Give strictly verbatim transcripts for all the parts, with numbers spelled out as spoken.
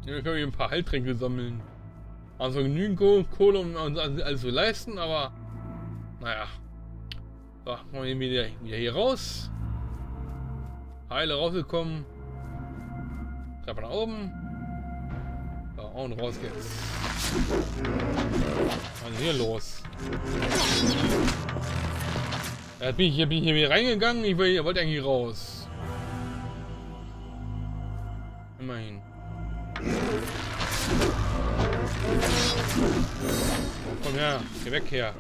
Wir können hier ein paar Heiltränke sammeln. Also genügend Kohle, um uns alles zu leisten, aber naja. So, machen wir wieder, wieder hier raus. Heile rausgekommen. Treppe nach oben. So, und raus geht's. Was ist hier los? Ja, bin ich, bin ich hier wieder reingegangen, ich wollte eigentlich raus. Immerhin. Komm her, geh weg her.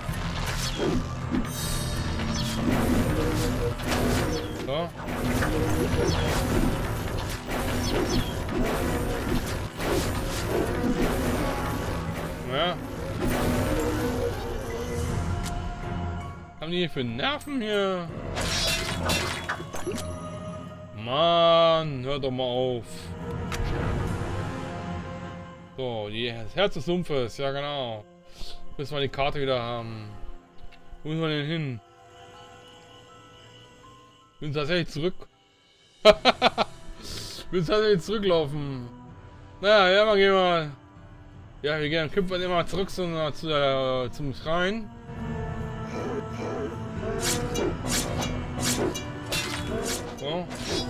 So. Ja. Haben die hier für Nerven hier? Mann, hört doch mal auf. So, die, das Herz des Sumpfes, ja genau. Müssen wir die Karte wieder haben. Wo müssen wir denn hin? Wir müssen tatsächlich zurück. Wir müssen tatsächlich zurücklaufen. Naja, ja, mal gehen wir. Ja, wir gehen, kämpfen immer zurück zu, zu der, zum Schrein. So.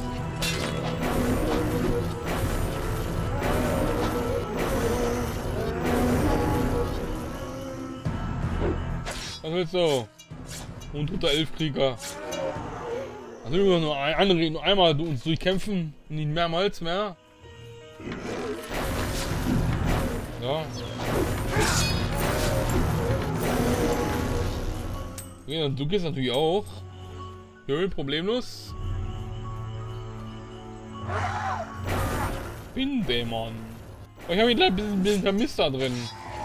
Was willst du? Untoter Elfkrieger. Also wir nur, ein, nur einmal uns durchkämpfen, nicht mehrmals mehr. Ja. Ja, du gehst natürlich auch. Schön, problemlos. Windämon. Ich habe ihn gleich ein bisschen, ein bisschen vermisst da drin.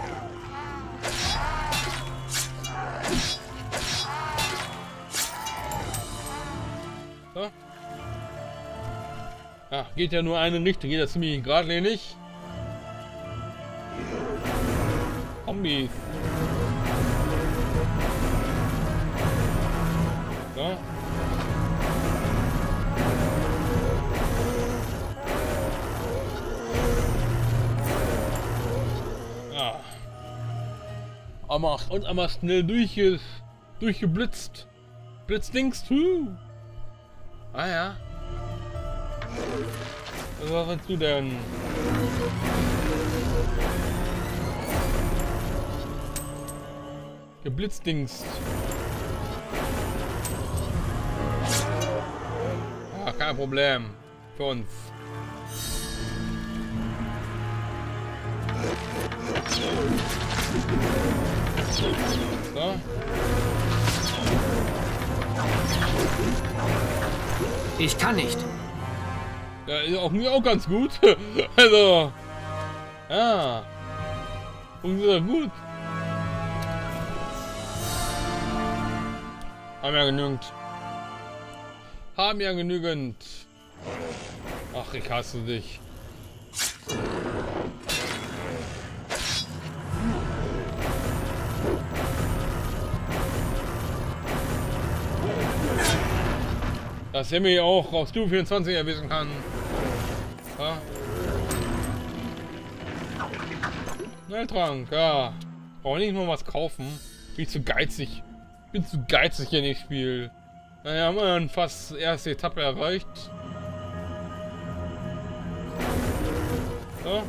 So. Ja, geht ja nur eine Richtung, geht ja ziemlich geradlinig. Zombies. So. Ja. Aber und einmal schnell durch, durchgeblitzt. Blitzdings. Huh. Ah ja. Was willst du denn? Geblitzdings. Ah, kein Problem. Für uns. So. Ich kann nicht. Ja, ist auch mir auch ganz gut. Also. Ja. Funktioniert gut. Haben ja genügend. Haben ja genügend. Ach, ich hasse dich. Dass er mich auch auf Stufe vierundzwanzig erwischen kann. Ja. Schnelltrank, ja. Brauche nicht mal was kaufen. Bin ich zu geizig. Bin zu geizig hier in dem Spiel. Naja, haben wir dann fast die erste Etappe erreicht. So.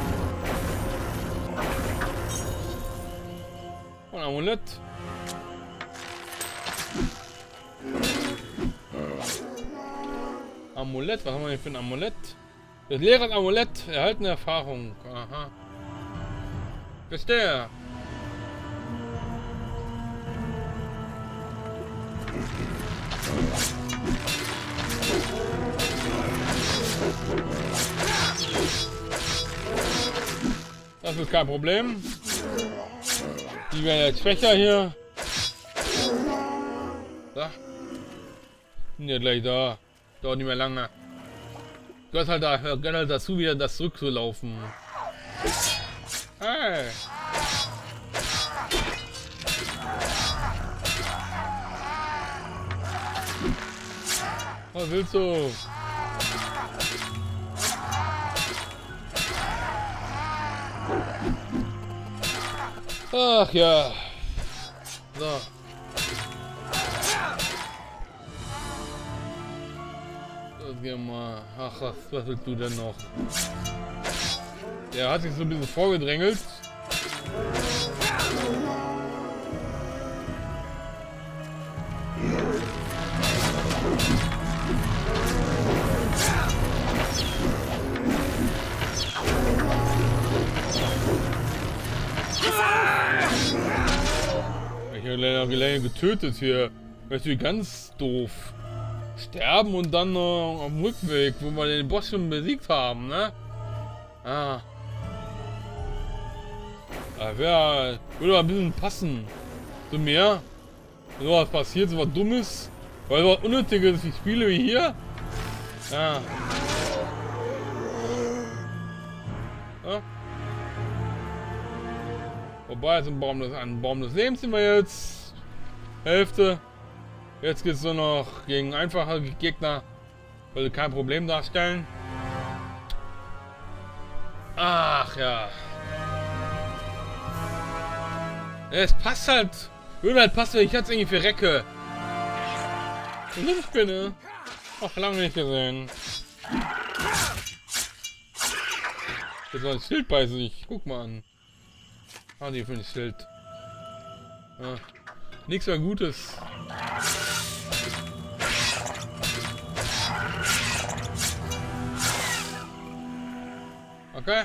Und Amulett. Amulett, was haben wir hier für ein Amulett? Das leere Amulett, erhaltene Erfahrung. Aha. Wer ist der? Das ist kein Problem. Die werden jetzt schwächer hier. Da. Sind ja gleich da. Dauert nicht mehr lange. Du hast halt da, gehört halt dazu, wieder das zurückzulaufen. Hey. Was willst du? Ach ja. So. So, geh mal. Ach, was, was willst du denn noch? Der hat sich so ein bisschen vorgedrängelt. Ich habe leider länger getötet hier. Natürlich ganz doof. Sterben und dann noch am Rückweg, wo wir den Boss schon besiegt haben, ne? Ah. Da wär, würde ein bisschen passen. So mehr. So was passiert, so was Dummes. Weil so was Unnötiges, ich spiele wie hier. Ja. Ja. Wobei, ist ein Baum des, ein Baum des Lebens sind wir jetzt. Hälfte. Jetzt geht es nur noch gegen einfache Gegner. Würde kein Problem darstellen. Ach ja. Es passt halt. Würde halt passen, wenn ich jetzt irgendwie für Recke. Eine Spinne. Ach, lange nicht gesehen. Das war ein Schild bei sich. Guck mal an. Ah, die für ein Schild. Ja. Nichts mehr Gutes. Okay.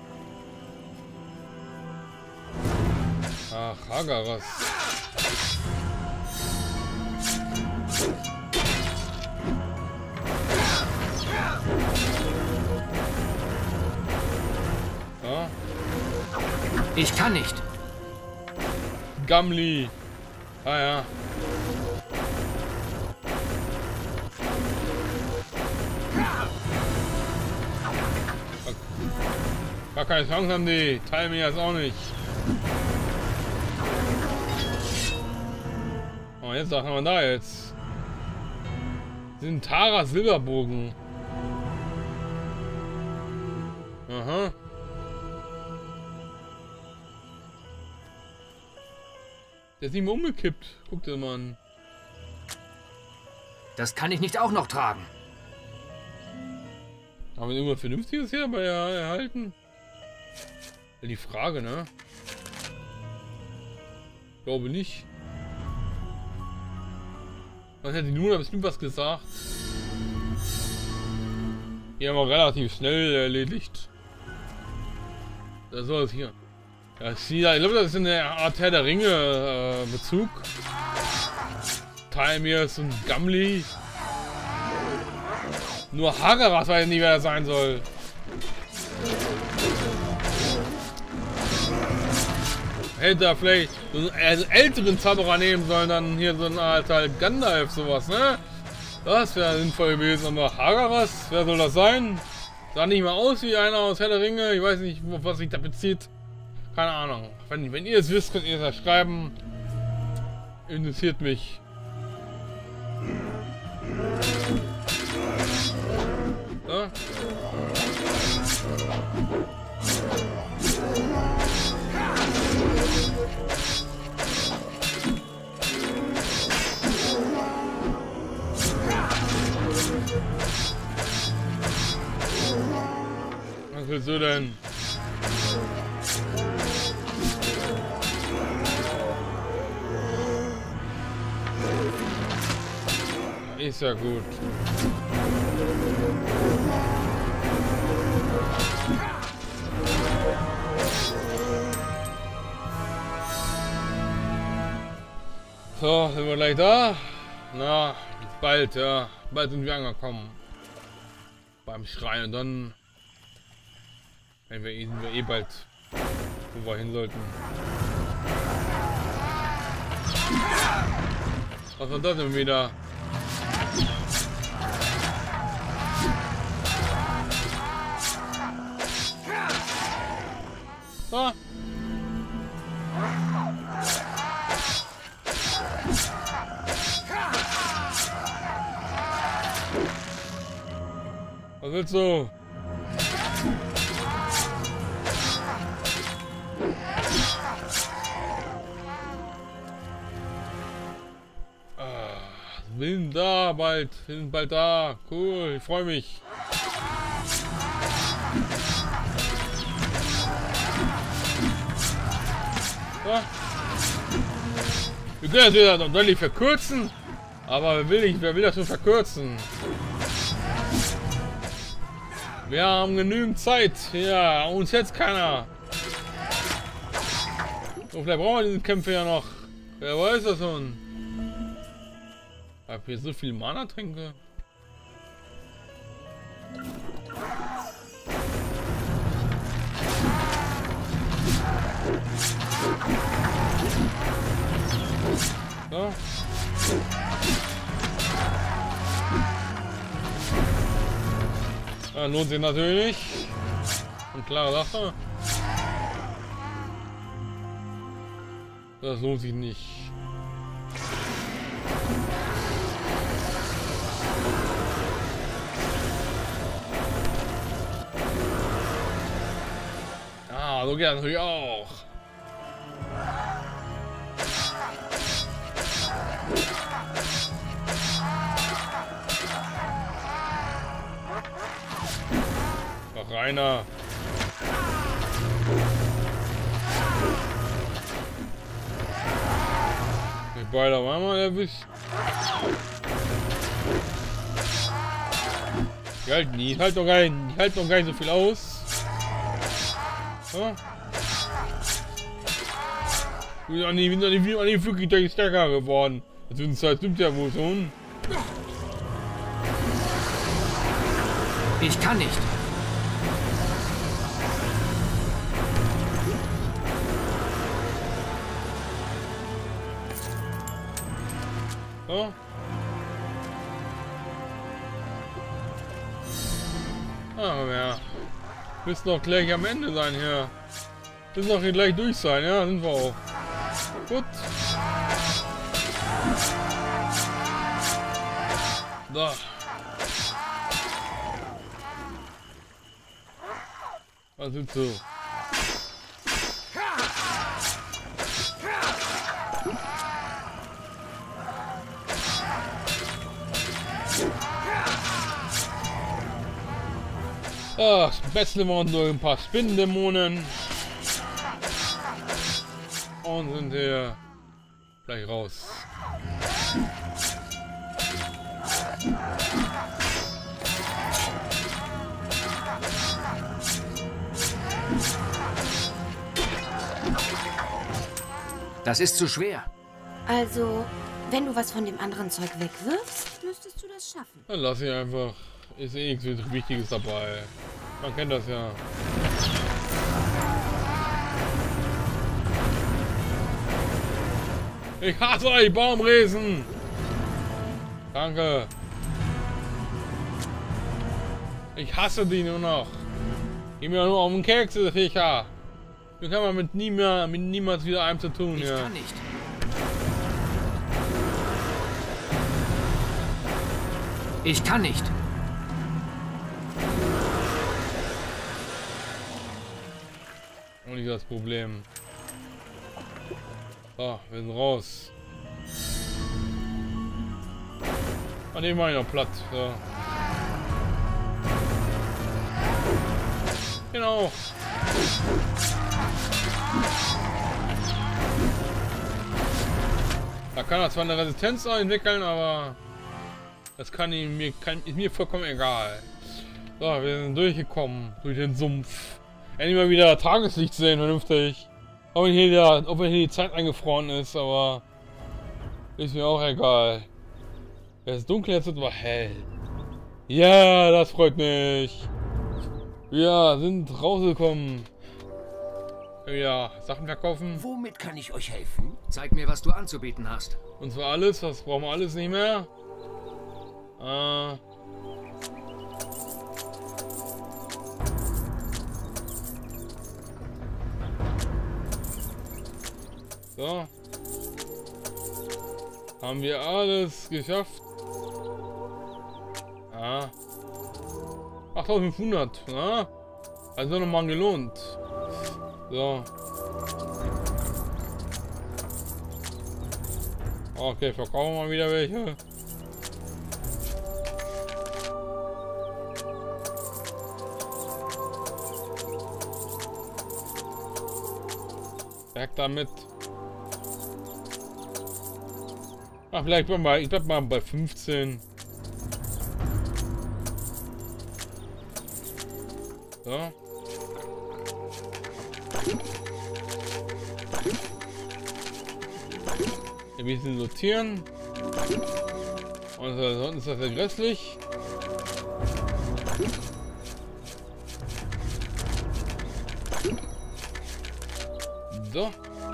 Ach, Hagaras. Ja. Ich kann nicht. Gamli. Ah ja. Gar keine Chance haben die. Teilen mir das auch nicht. Oh, jetzt was haben wir da jetzt? Sind Tara Silberbogen. Aha. Der ist nicht mehr umgekippt. Guck dir mal an. Das kann ich nicht auch noch tragen. Haben wir irgendwas Vernünftiges hier bei erhalten? Die Frage, ne? Ich glaube nicht. Dann hätte die Luna bestimmt was gesagt. Die haben wir relativ schnell erledigt. Das soll es hier. Ja, ich glaube, das ist eine Art Herr der Ringe äh, Bezug. Taimirs und Gamli. Nur Hagaras weiß nicht, wer er sein soll. Hätte er vielleicht so einen älteren Zauberer nehmen sollen, dann hier so eine Art halt Gandalf, sowas, ne? Das wäre sinnvoll gewesen, aber Hagaras, wer soll das sein? Sah nicht mal aus wie einer aus Herr der Ringe, ich weiß nicht, auf was sich da bezieht. Keine Ahnung. Wenn, wenn ihr es wisst, könnt ihr es ja schreiben. Interessiert mich. Ja? Was willst du denn? Ist ja gut. So, sind wir gleich da? Na, bald, ja. Bald sind wir angekommen. Beim Schrein und dann wenn wir, sind wir eh bald, wo wir hin sollten. Was war das denn wieder? So. Was willst du? da bald. Wir sind bald da. Cool, ich freue mich. So. Wir können das wieder noch deutlich verkürzen. Aber wer will, ich, wer will das nur verkürzen? Wir haben genügend Zeit. Ja, uns jetzt keiner. So, vielleicht brauchen wir diese Kämpfe ja noch. Wer weiß das schon. Ich habe hier so viel Mana-Tränke. So. Ja, lohnt sich natürlich. Eine klare Sache. Das lohnt sich nicht. Ah, so geht das natürlich auch. Noch einer. Die beide haben wir mal erwischt. Die halten nie, halt doch gar nicht, die halten doch gar nicht so viel aus. Ja. Wir sind auch nicht, wir sind auch nicht wirklich stärker geworden. Das sind halt, stimmt ja wohl schon. Ich kann nicht. So. Ah, ja. Müssen doch gleich am Ende sein hier. Müssen doch hier gleich durch sein, ja, sind wir auch. Gut. Da. Was sind so? Ach, betzeln wir uns durch ein paar Spinnendämonen. Und sind hier gleich raus. Das ist zu schwer. Also, wenn du was von dem anderen Zeug wegwirfst, müsstest du das schaffen. Dann lass ich einfach. Ist eh nichts Wichtiges dabei. Man kennt das ja. Ich hasse euch, Baumriesen! Danke. Ich hasse die nur noch. Geh mir nur auf den Keks, diese Viecher. Wir können man mit nie mehr, mit niemals wieder einem zu tun. Ich ja. kann nicht. Ich kann nicht. Und nicht das Problem. So, wir sind raus. Ah, den mache ich noch platt. So. Genau. Da kann er zwar eine Resistenz entwickeln, aber das kann ihm mir, kann, ist mir vollkommen egal. So, wir sind durchgekommen durch den Sumpf. Endlich mal wieder Tageslicht sehen, vernünftig. Auch wenn hier, der, auch wenn hier die Zeit eingefroren ist, aber ist mir auch egal. Es ist dunkel, jetzt wird es aber hell. Ja, das freut mich. Wir sind rausgekommen. Ja, Sachen verkaufen. Womit kann ich euch helfen? Zeig mir, was du anzubieten hast. Und zwar alles, das brauchen wir alles nicht mehr. Äh. So. Haben wir alles geschafft. Ja. achttausendfünfhundert, na? Also nochmal gelohnt. So. Okay, verkaufen wir mal wieder welche. Weg damit. Ach, vielleicht bleib mal, ich bleib mal bei fünfzehn. So. Ein bisschen sortieren. Und sonst ist das ja grässlich. So.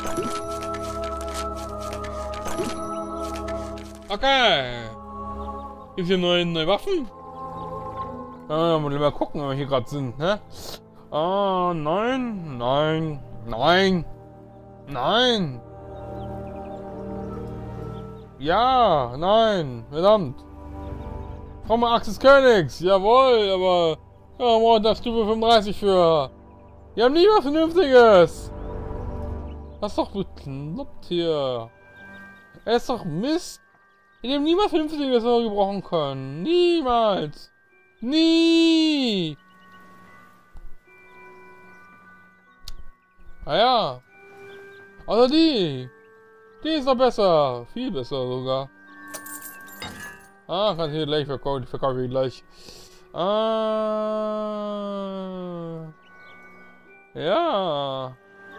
Okay. Gibt es hier neue, neue Waffen? Ah, mal gucken, wenn wir hier gerade sind, ne? Ah, nein, nein, nein, nein. Ja, nein, verdammt. Komm mal, Axt des Königs, jawohl, aber ja, brauchen das Stufe fünfunddreißig für. Wir haben nie was Vernünftiges. Das ist doch bekloppt hier. Er ist doch Mist. Wir haben niemals Vernünftiges gebrauchen können. Niemals. Nie. Naja. Also die. Die ist doch besser. Viel besser sogar. Ah, kann ich hier gleich verkaufen. Ich verkaufe ich gleich. Ah. Ja.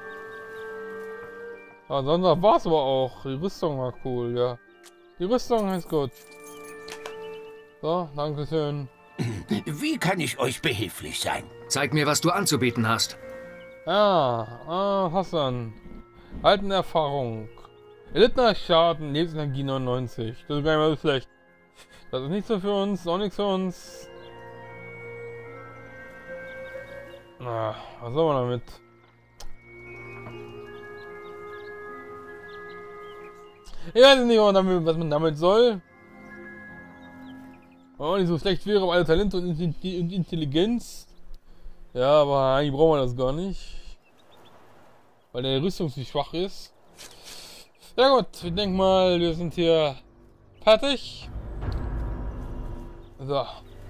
Ansonsten war es aber auch. Die Rüstung war cool, ja. Die Rüstung ist gut. So, danke schön. Wie kann ich euch behilflich sein? Zeig mir, was du anzubieten hast. Ja, ah, hast du dann. Alten Erfahrung. Erlittener Schaden, Lebensenergie neunundneunzig. Das ist gar nicht mal so schlecht. Das ist nicht so für uns, auch nichts für uns. Na, was soll man damit? Ich weiß nicht, was man damit soll. Oh, nicht so schlecht wäre, aber alle Talente und Intelligenz. Ja, aber eigentlich brauchen wir das gar nicht. Weil der Rüstung zu schwach ist. Ja gut, ich denke mal, wir sind hier fertig. So.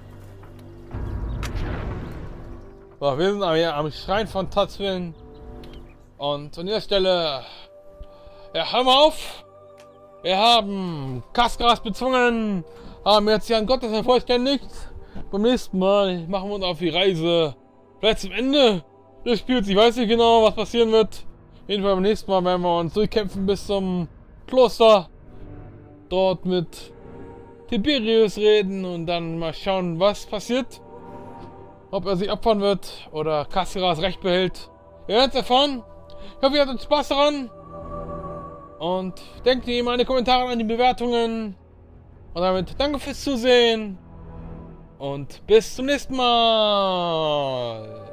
So, wir sind hier am Schrein von Tatwin. Und an dieser Stelle... Ja, hör mal auf! Wir haben Kaskras bezwungen, haben jetzt hier an Gottes vervollständigt. Beim nächsten Mal machen wir uns auf die Reise. Vielleicht zum Ende des Spiels. Ich weiß nicht genau, was passieren wird. Auf jeden Fall beim nächsten Mal werden wir uns durchkämpfen bis zum Kloster. Dort mit Tiberius reden und dann mal schauen, was passiert. Ob er sich opfern wird oder Kaskras Recht behält. Wir werden es erfahren. Ich hoffe, ihr hattet Spaß daran. Und denkt immer an die Kommentare, an die Bewertungen. Und damit danke fürs Zusehen. Und bis zum nächsten Mal.